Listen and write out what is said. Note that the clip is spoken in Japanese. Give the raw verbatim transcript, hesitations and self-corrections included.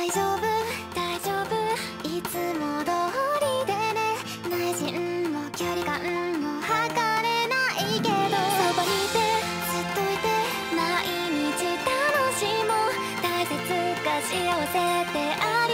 丈夫大丈夫いつも通りでね内心も距離感も測れないけどそばにいてずっといて毎日楽しもう大切か幸せってあ